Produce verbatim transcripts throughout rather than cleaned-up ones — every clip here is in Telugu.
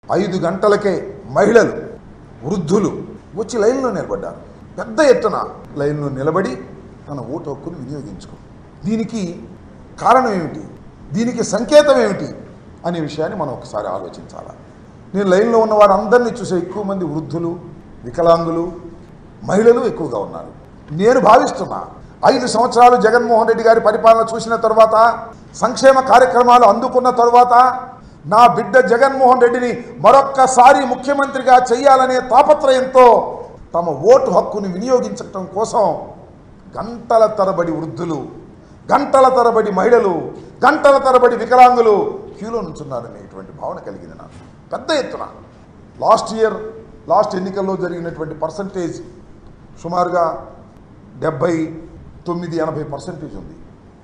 ఐదు గంటలకే మహిళలు వృద్ధులు వచ్చి లైన్లో నిలబడ్డారు. పెద్ద ఎత్తున లైన్లో నిలబడి తన ఓటు హక్కును వినియోగించుకో. దీనికి కారణం ఏమిటి, దీనికి సంకేతం ఏమిటి అనే విషయాన్ని మనం ఒకసారి ఆలోచించాలి. నేను లైన్లో ఉన్న వారందరినీ చూసే ఎక్కువ మంది వృద్ధులు, వికలాంగులు, మహిళలు ఎక్కువగా ఉన్నారు. నేను భావిస్తున్నా ఐదు సంవత్సరాలు జగన్మోహన్ రెడ్డి గారి పరిపాలన చూసిన తర్వాత, సంక్షేమ కార్యక్రమాలు అందుకున్న తర్వాత నా బిడ్డ జగన్మోహన్ రెడ్డిని మరొక్కసారి ముఖ్యమంత్రిగా చేయాలనే తాపత్రయంతో తమ ఓటు హక్కును వినియోగించడం కోసం గంటల తరబడి వృద్ధులు, గంటల తరబడి మహిళలు, గంటల తరబడి వికలాంగులు క్యూలో నుంచున్నారనేటువంటి భావన కలిగింది నాకు పెద్ద ఎత్తున. లాస్ట్ ఇయర్ లాస్ట్ ఎన్నికల్లో జరిగినటువంటి పర్సంటేజ్ సుమారుగా డెబ్బై తొమ్మిది ఎనభై పర్సెంటేజ్ ఉంది.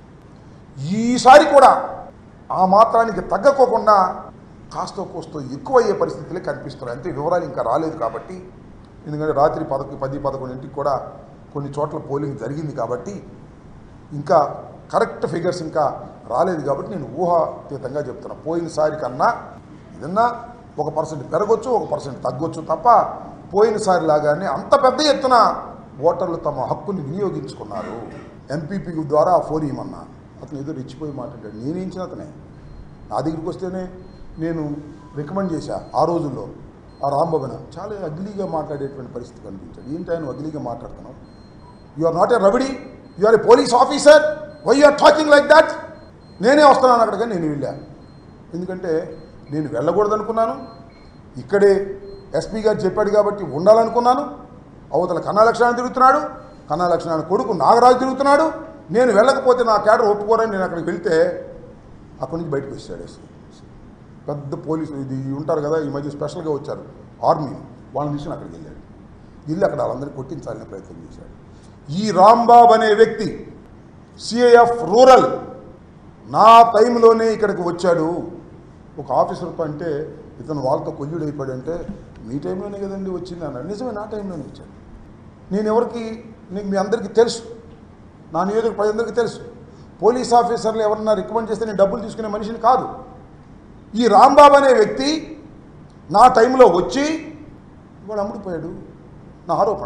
ఈసారి కూడా ఆ మాత్రానికి తగ్గకోకుండా కాస్తో కోస్తో ఎక్కువయ్యే పరిస్థితులే కనిపిస్తున్నాయి. అంటే వివరాలు ఇంకా రాలేదు కాబట్టి, ఎందుకంటే రాత్రి పదకొ పది పదకొండింటికి కూడా కొన్ని చోట్ల పోలింగ్ జరిగింది కాబట్టి ఇంకా కరెక్ట్ ఫిగర్స్ ఇంకా రాలేదు కాబట్టి నేను ఊహాతీతంగా చెప్తున్నా. పోయినసారి కన్నా ఏదన్నా ఒక పర్సెంట్ పెరగొచ్చు, ఒక పర్సెంట్ తగ్గొచ్చు తప్ప పోయినసారి లాగానే అంత పెద్ద ఎత్తున ఓటర్లు తమ హక్కుని వినియోగించుకున్నారు. ఎంపీపీ ద్వారా ఫోన్ ఇవ్వమన్నా అతను ఏదో రెచ్చిపోయి మాట్లాడాడు. నేనేంచిన అతనే నా దగ్గరికి వస్తేనే నేను రికమెండ్ చేశా. ఆ రోజుల్లో ఆ రాంబాబున చాలా అగ్లీగా మాట్లాడేటువంటి పరిస్థితి కనిపించాడు. ఏంటి ఆయన అగ్లీగా మాట్లాడుతున్నావు, you are not a rowdy, you are a police officer, why you are talking like that. నేనే వస్తున్నాను అక్కడికి, నేను వెళ్ళా. ఎందుకంటే నేను వెళ్ళకూడదు అనుకున్నాను, ఇక్కడే ఎస్పీ గారు చెప్పాడు కాబట్టి ఉండాలనుకున్నాను. అవతల కన్నా లక్షణాన్ని తిరుగుతున్నాడు, కన్నా లక్షణాన్ని కొడుకు నాగరాజు తిరుగుతున్నాడు. నేను వెళ్ళకపోతే నా క్యాడర్ ఒప్పుకోరని నేను అక్కడికి వెళ్తే అక్కడి నుంచి బయటకు వచ్చాడు. పెద్ద పోలీసు ఇది ఉంటారు కదా, ఈ మధ్య స్పెషల్గా వచ్చారు ఆర్మీ, వాళ్ళని తీసుకుని అక్కడికి వెళ్ళాడు. వెళ్ళి అక్కడ వాళ్ళందరినీ కొట్టించాలనే ప్రయత్నం చేశాడు. ఈ రాంబాబు అనే వ్యక్తి సిఐఎఫ్ రూరల్ నా టైంలోనే ఇక్కడికి వచ్చాడు. ఒక ఆఫీసర్తో అంటే ఇతను వాళ్ళతో కొల్లుడు అయిపోయాడంటే మీ టైంలోనే కదండి వచ్చింది అన్నాడు. నిజమే, నా టైంలోనే వచ్చాడు. నేను ఎవరికి, నీకు మీ అందరికీ తెలుసు, నా నియోజక ప్రజలందరికీ తెలుసు. పోలీస్ ఆఫీసర్లు ఎవరన్నా రికమెండ్ చేస్తే నేను డబ్బులు తీసుకునే మనిషిని కాదు. ఈ రాంబాబు అనే వ్యక్తి నా టైంలో వచ్చి వాడు అమ్ముడిపోయాడు. నా ఆరోపణ.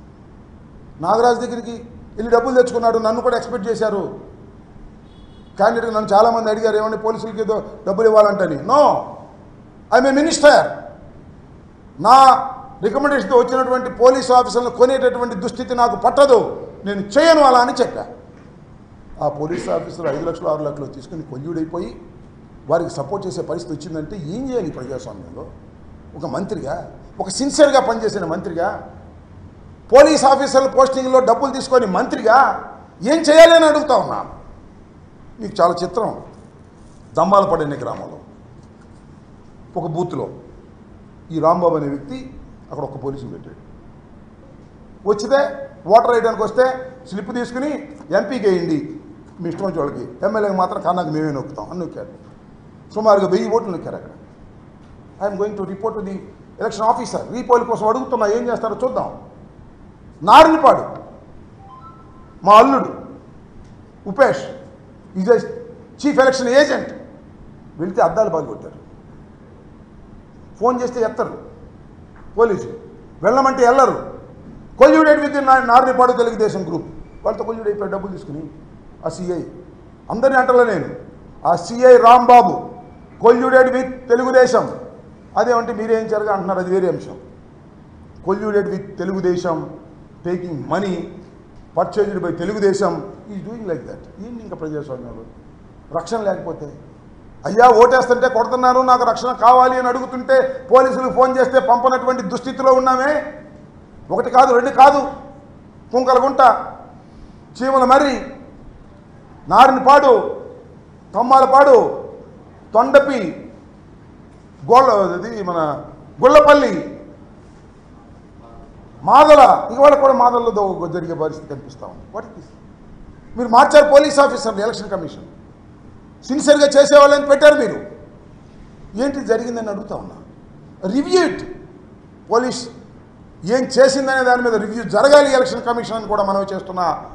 నాగరాజు దగ్గరికి వెళ్ళి డబ్బులు తెచ్చుకున్నాడు. నన్ను కూడా ఎక్స్పెక్ట్ చేశారు. క్యాండిడేట్ నన్ను చాలామంది అడిగారు, ఏమన్నా పోలీసులకి ఏదో డబ్బులు ఇవ్వాలంటని. No, I'm a minister. నా రికమెండేషన్తో వచ్చినటువంటి పోలీసు ఆఫీసర్లను కొనేటటువంటి దుస్థితి నాకు పట్టదు, నేను చేయను అలా అని చెప్పా. ఆ పోలీస్ ఆఫీసర్ ఐదు లక్షలు ఆరు లక్షలు తీసుకుని కొల్యూడైపోయి వారికి సపోర్ట్ చేసే పరిస్థితి వచ్చిందంటే ఏం చేయాలి ప్రజాస్వామ్యంలో? ఒక మంత్రిగా, ఒక సిన్సియర్గా పనిచేసిన మంత్రిగా, పోలీస్ ఆఫీసర్ల పోస్టింగ్లో డబ్బులు తీసుకొని మంత్రిగా ఏం చేయాలి అని అడుగుతా ఉన్నా. మీకు చాలా చిత్రం. దమ్మాలపడిన గ్రామంలో ఒక బూత్లో ఈ రాంబాబు అనే వ్యక్తి అక్కడ ఒక పోలీసుని పెట్టాడు. వచ్చితే ఓటర్ వేయడానికి వస్తే స్లిప్ తీసుకుని ఎంపీకి వేయండి మీ ఇష్టం వచ్చే వాళ్ళకి, ఎమ్మెల్యేకి మాత్రం కన్నాకు మేమే నొక్కుతాం అని నొక్కాడు. సుమారుగా వెయ్యి ఓట్లు నొక్కారు అక్కడ. I'm going to report to the election officer. Repoll కోసం అడుగుతున్నా, ఏం చేస్తారో చూద్దాం. నారినిపాడు మా అల్లుడు Upesh is a chief election agent. వెళితే అద్దాలు పాల్గొట్టారు. ఫోన్ చేస్తే ఎత్తరు పోలీసు, వెళ్ళమంటే వెళ్ళరు. Colluded with Narinipadu Telugu Desam group వాళ్ళతో కొల్యూడ్ అయిపోయి డబ్బులు తీసుకుని ఆ సిఐ అందరినీ అంటలే నేను, ఆ CI Rambabu colluded with Telugu Desam. అదేమంటే మీరేం జరగా అంటున్నారు, అది వేరే అంశం. Colluded with Telugu Desam, taking money purchased by Telugu Desam, is doing like that. ఏంటి ఇంకా ప్రజాస్వామ్యంలో రక్షణ లేకపోతే? అయ్యా ఓటేస్తుంటే కొడుతున్నారు, నాకు రక్షణ కావాలి అని అడుగుతుంటే పోలీసులకు ఫోన్ చేస్తే పంపనటువంటి దుస్థితిలో ఉన్నామే. ఒకటి కాదు, రెండు కాదు, కుంకలగుంట, చీమల మర్రి, నారినిపాడు, తమ్మాలపాడు, తొండపి, గోళ్ళ అది మన గుళ్ళపల్లి, మాదల, ఇవాళ కూడా మాదల్లో జరిగే పరిస్థితి కనిపిస్తా ఉంది. వాట్ ఇస్ మీరు మార్చారు పోలీస్ ఆఫీసర్లు, ఎలక్షన్ కమిషన్ సిన్సియర్గా చేసేవాళ్ళని పెట్టారు మీరు. ఏంటి జరిగిందని అడుగుతా ఉన్నా. Review it. పోలీస్ ఏం చేసిందనే దాని మీద రివ్యూ జరగాలి ఎలక్షన్ కమిషన్ అని కూడా మనం చేస్తున్నా.